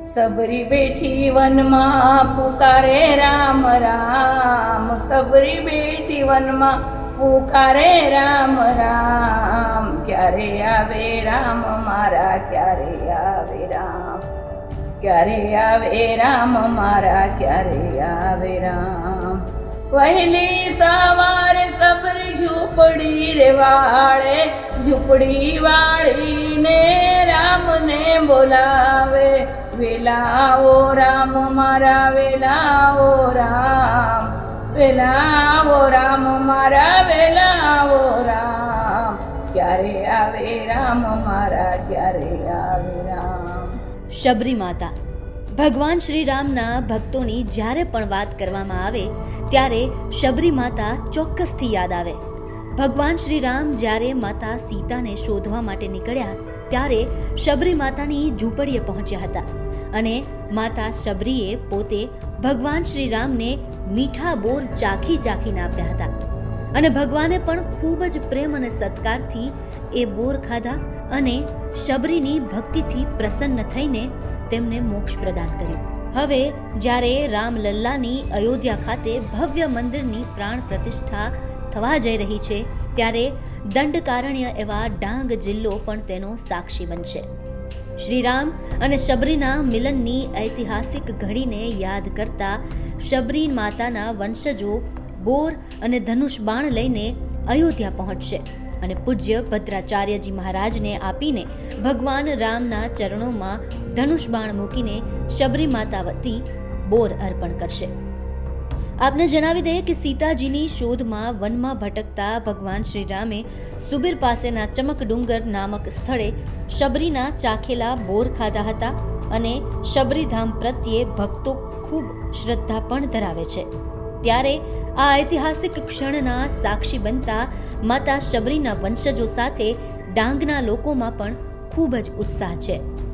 सबरी बैठी वन में पुकारे राम राम, सबरी बैठी वन में पुकारे राम राम। क्यारे आवे राम मारा क्यारे आवे राम, क्यारे आवे राम मारा क्यारे आवे राम। पहली सवार सबरी झूपड़ी रे वाले, झूपड़ी वाली ने राम ने बोलावे, वेलाओ राम मारा वेलाओ राम, वेलाओ राम मारा वेलाओ राम। क्यारे आवे राम मारा क्यारे आवे राम। शबरी माता भगवान श्री रामना भक्तोनी જ્યારે પણ વાત કરવામાં આવે ત્યારે શબરી માતા ચોક્કસથી યાદ આવે। ભગવાન શ્રી રામ જ્યારે માતા સીતાને શોધવા માટે નીકળ્યા ત્યારે શબરી માતાની ઝૂંપડીએ પહોંચ્યા હતા અને માતા શબરીએ પોતે ભગવાન શ્રી રામને મીઠા બોર ચાખી ચાખીને આપ્યા હતા અને ભગવાને પણ ખૂબ જ પ્રેમ અને સત્કારથી એ બોર ખાધા અને શબરીની ભક્તિથી પ્રસન્ન થઈને તેમને મોક્ષ પ્રદાન કર્યું। હવે જ્યારે રામલલ્લાની અયોધ્યા ખાતે ભવ્ય મંદિરની પ્રાણ પ્રતિષ્ઠા થવા જઈ રહી છે ત્યારે દંડકારણ્ય એવા ડાંગ જિલ્લો પણ તેનો સાક્ષી બનશે। શ્રીરામ અને શબરીના મિલનની ઐતિહાસિક ઘડીને યાદ કરતા શબરી માતાના વંશજો બોર અને ધનુષ બાણ લઈને અયોધ્યા પહોંચશે અને પૂજ્ય ભદ્રાચાર્યજી મહારાજને આપીને ભગવાન રામના ચરણોમાં ધનુષ બાણ મૂકીને શબરી માતા વતી બોર અર્પણ કરશે। આપને જણાવી દઈએ કે સીતાજીની શોધમાં વનમાં ભટકતા ભગવાન શ્રી રામે સુબીર પાસેના ચમક ડુંગર નામક સ્થળે શબરીના ચાખેલા બોર ખાધા હતા અને શબરીધામ પ્રત્યે ભક્તો ખૂબ શ્રદ્ધા પણ ધરાવે છે। ત્યારે આ ઐતિહાસિક ક્ષણના સાક્ષી બનતા માતા શબરીના વંશજો સાથે ડાંગના લોકોમાં પણ ખૂબ જ ઉત્સાહ છે।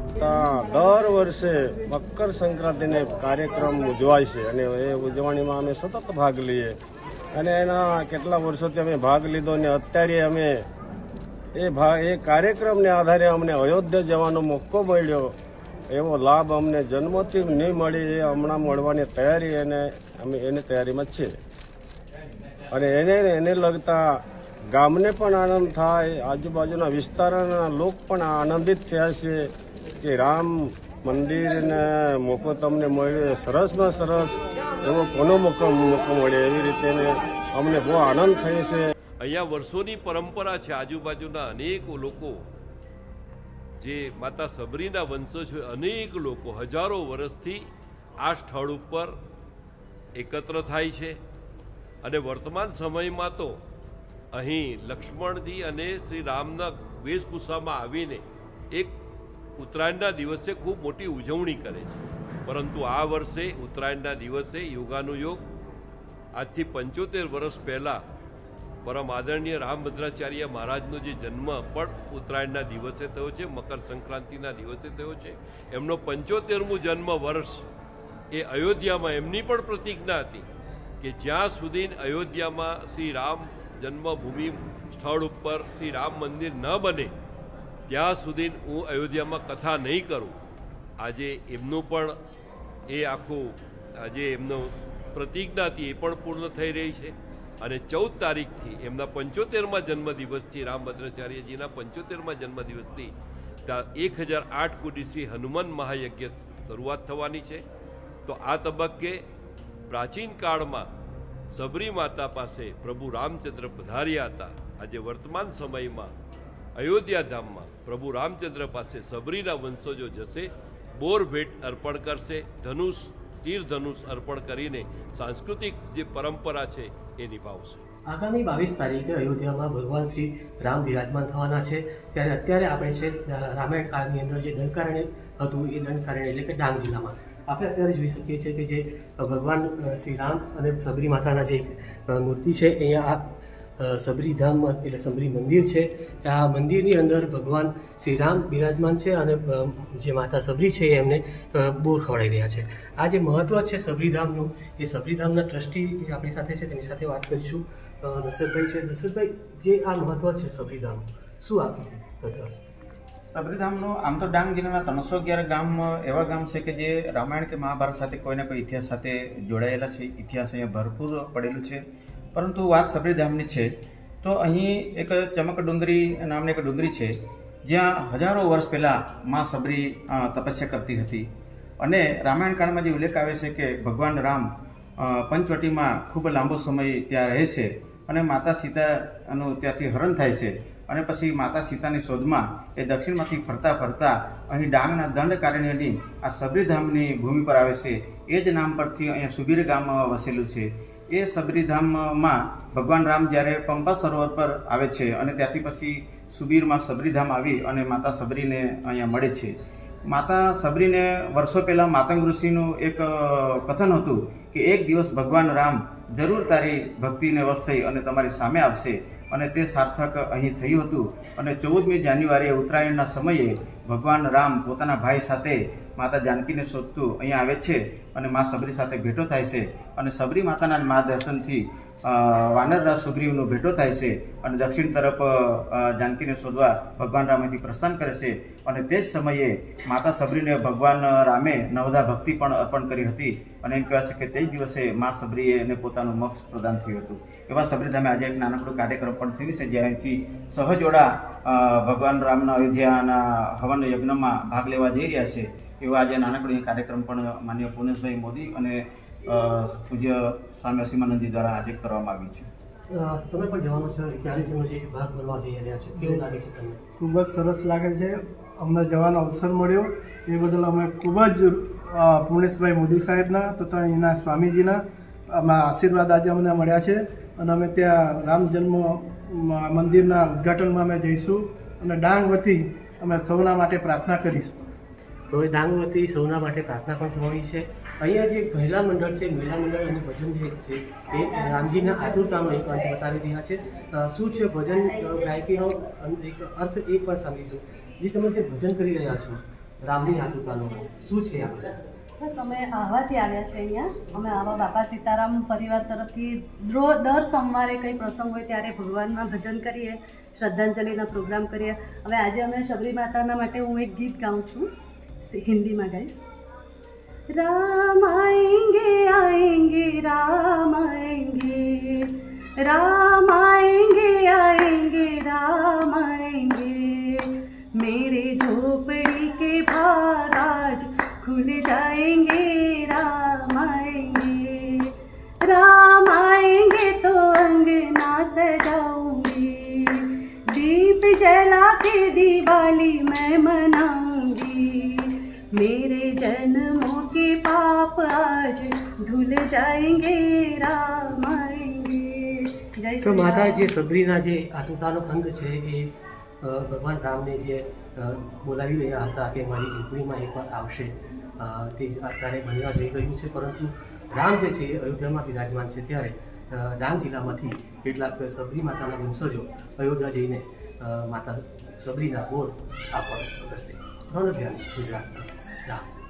દર વર્ષે મકર સંક્રાંતિને કાર્યક્રમ ઉજવાય છે અને એ ઉજવણીમાં અમે સતત ભાગ લઈએ અને એના કેટલા વર્ષોથી અમે ભાગ લીધો અને અત્યારે અમે એ કાર્યક્રમને આધારે અમને અયોધ્યા જવાનો મોકો મળ્યો। એવો લાભ અમને જન્મથી નહીં મળી, એ હમણાં મળવાની તૈયારી અને અમે એની તૈયારીમાં છીએ અને એને લગતા ગામને પણ આનંદ થાય, આજુબાજુના વિસ્તારના લોક પણ આનંદિત થયા છે કે રામ મંદિરને મોકો તમને મળ્યો, સરસમાં સરસ એવો કોનો મોકો મળે એવી રીતે અમને બહુ આનંદ થાય છે। અહીંયા વર્ષોની પરંપરા છે, આજુબાજુના અનેક લોકો જે માતા શબરીના વંશજ અનેક લોકો હજારો વર્ષથી આ સ્થળ ઉપર એકત્ર થાય છે અને વર્તમાન સમયમાં તો અહીં લક્ષ્મણજી અને શ્રી રામના વેશભૂષામાં આવીને એક ઉત્તરાયણના દિવસે ખૂબ મોટી ઉજવણી કરે છે। પરંતુ આ વર્ષે ઉત્તરાયણના દિવસે યોગાનુયોગ આજથી 75 વર્ષ પહેલાં પરમ આદરણીય રામભદ્રાચાર્ય મહારાજનો જે જન્મ પણ ઉત્તરાયણના દિવસે થયો છે, મકર સંક્રાંતિના દિવસે થયો છે। એમનો 75મું જન્મ વર્ષ એ અયોધ્યામાં એમની પણ પ્રતિજ્ઞા હતી કે જ્યાં સુધી અયોધ્યામાં શ્રી રામ જન્મભૂમિ સ્થળ ઉપર શ્રી રામ મંદિર ન બને ત્યાં સુધી હું અયોધ્યામાં કથા નહીં કરું। આજે એમનું પણ એ આખું આજે એમનો પ્રતિજ્ઞા હતી એ પણ પૂર્ણ થઈ રહી છે અને 14 તારીખથી એમના 75મા જન્મદિવસથી રામભદ્રાચાર્યજીના 75મા જન્મદિવસથી 1008 કોટી શ્રી હનુમાન મહાયજ્ઞ શરૂઆત થવાની છે। તો આ તબક્કે પ્રાચીન કાળમાં શબરી માતા પાસે પ્રભુ રામચંદ્ર પધાર્યા હતા। આજે વર્તમાન સમયમાં અયોધ્યા ધામમાં પ્રભુ રામચંદ્ર પાસે શબરીના વંશજો જશે, બોર ભેટ અર્પણ કરશે, ધનુષ તીર ધનુષ અર્પણ કરીને સાંસ્કૃતિક જે પરંપરા છે એ નિભાવશે। આગામી 22 તારીખે અયોધ્યામાં ભગવાન શ્રી રામ વિરાજમાન થવાના છે ત્યારે અત્યારે આપણે છે રામાયણ કાળની અંદર જે દંડકારણ્ય હતું એ દંડકારણ્ય એટલે કે ડાંગ જિલ્લામાં આપણે અત્યારે જોઈ શકીએ છીએ કે જે ભગવાન શ્રી રામ અને શબરી માતાના જે મૂર્તિ છે અહીંયા શબરીધામ એટલે શબરી મંદિર છે। આ મંદિરની અંદર ભગવાન શ્રી રામ બિરાજમાન છે અને જે માતા શબરી છે એમને બોર ખવડાવી રહ્યા છે। આ જે મહત્વ છે શબરીધામનું એ શબરીધામના ટ્રસ્ટી આપણી સાથે છે, તેની સાથે વાત કરીશું। દશરથભાઈ છે, દશરથભાઈ જે આ મહત્વ છે શબરીધામ શું આપી? સબરીધામનું આમ તો ડાંગ જિલ્લાના 311 ગામ એવા ગામ છે કે જે રામાયણ કે મહાભારત સાથે કોઈને કોઈ ઇતિહાસ સાથે જોડાયેલા છે. ઇતિહાસ અહીંયા ભરપૂર પડેલું છે. પરંતુ વાત સબરીધામની છે તો અહીં એક ચમકડુંગરી નામની એક ડુંગરી છે જ્યાં હજારો વર્ષ પહેલાં મા સબરી તપસ્યા કરતી હતી. અને રામાયણ કાળમાં જે ઉલ્લેખ આવે છે કે ભગવાન રામ પંચવટીમાં ખૂબ લાંબો સમય ત્યાં રહે છે અને માતા સીતાનું ત્યાંથી હરણ થાય છે. અને પછી માતા સીતાની શોધમાં એ દક્ષિણમાંથી ફરતા ફરતા અહીં ડાંગના દંડકારણ્યની આ સબરીધામની ભૂમિ પર આવે છે. એ જ નામ પરથી અહીંયા સુબીર ગામ વસેલું છે. એ સબરીધામમાં ભગવાન રામ જ્યારે પંપા સરોવર પર આવે છે અને ત્યાંથી પછી સુબીરમાં સબરીધામ આવી અને માતા સબરીને અહીંયા મળે છે. માતા સબરીને વર્ષો પહેલાં માતંગ ઋષિનું એક કથન હતું કે એક દિવસ ભગવાન રામ જરૂર તારી ભક્તિને વશ થઈ અને તમારી સામે આવશે. અને તે સાર્થક અહીં થયું હતું. અને 14મી જાન્યુઆરીએ ઉત્તરાયણના સમયે ભગવાન રામ પોતાના ભાઈ સાથે માતા જાનકીને શોધતું અહીંયા આવે છે અને મા સબરી સાથે ભેટો થાય છે. અને સબરી માતાના માર્ગદર્શનથી વાનરરાજ સુગ્રીવનો ભેટો થાય છે અને દક્ષિણ તરફ જાનકીને શોધવા ભગવાન રામ અહીંથી પ્રસ્થાન કરે છે. અને તે જ સમયે માતા સબરીને ભગવાન રામે નવધા ભક્તિ પણ અર્પણ કરી હતી. અને એમ કહેવાય છે કે તે જ દિવસે મા સબરીએ એને પોતાનું મોક્ષ પ્રદાન થયું હતું. એવા સબરીધામે આજે એક નાનકડો કાર્યક્રમ પણ થયું છે જ્યાં અહીંથી સહજોડા ભગવાન રામના અયોધ્યાના હવન યજ્ઞમાં ભાગ લેવા જઈ રહ્યા છે. એવા આજે નાનકડો કાર્યક્રમ પણ માનનીય પુનેશભાઈ મોદી અને પૂજ્ય સ્વામી અસીમાનંદજી દ્વારા આજે કરવામાં આવ્યું છે. તમે પણ જવાનું છો ક્યારે જે ભાગ બનવા જઈ રહ્યા છે, કેવું લાગે છે તમને? ખૂબ જ સરસ લાગે છે. અમને જવાનો અવસર મળ્યો એ બદલ અમે ખૂબ જ પુણેશભાઈ મોદી સાહેબના તથા એના સ્વામીજીના આશીર્વાદ આજે અમને મળ્યા છે. અને અમે ત્યાં રામ જન્મ મંદિરના ઉદ્ઘાટનમાં અમે જઈશું અને ડાંગ વતી અમે સૌના માટે પ્રાર્થના કરીશું. તો એ ડાંગ વતી સૌના માટે પ્રાર્થના પણ થવાની છે. અહીંયા જે મહિલા મંડળ છે, મહિલા મંડળ અને ભજન જે છે એ રામજીના આતુરતાનો એક અંત બતાવી રહ્યા છે. શું છે ભજન ગાયકીનો એક અર્થ એ પણ સમજીશું. જે તમે જે ભજન કરી રહ્યા છો રામની આતુરતાનો શું છે આપણે? બસ અમે આહવાથી આવ્યા છે અહીંયા. અમે આવા બાપા સીતારામ પરિવાર તરફથી દર સોમવારે કંઈ પ્રસંગ હોય ત્યારે ભગવાનના ભજન કરીએ, શ્રદ્ધાંજલિના પ્રોગ્રામ કરીએ. હવે આજે અમે શબરી માતાના માટે હું એક ગીત ગાઉં છું, हिंदी में गाइस. राम आएंगे आएंगे राम आएंगे, राम आएंगे आएंगे राम आएंगे, मेरे झोपड़ी के भाग आज खुल जाएंगे राम आएंगे, राम आएंगे तो अंगना सजाऊंगी, दीप जला के दिवाली मैं मनाऊंगी, मेरे जन्मों के पाप आज धुल जाएंगे राम आएंगे. તો માતા જે સબરીના જે આતુરતાનો અંગ છે એ ભગવાન રામને જે બોલાવી રહ્યા હતા કે મારી ઝૂંપડીમાં એકવાર આવશે, તે જ અત્યારે બનવા જઈ રહ્યું છે. પરંતુ રામ જે છે એ અયોધ્યામાં બિરાજમાન છે ત્યારે ડાંગ જિલ્લામાંથી કેટલાક સબરી માતાના વંશજો અયોધ્યા જઈને માતા સબરીના બોર આપવા કરશે. ગુજરાત.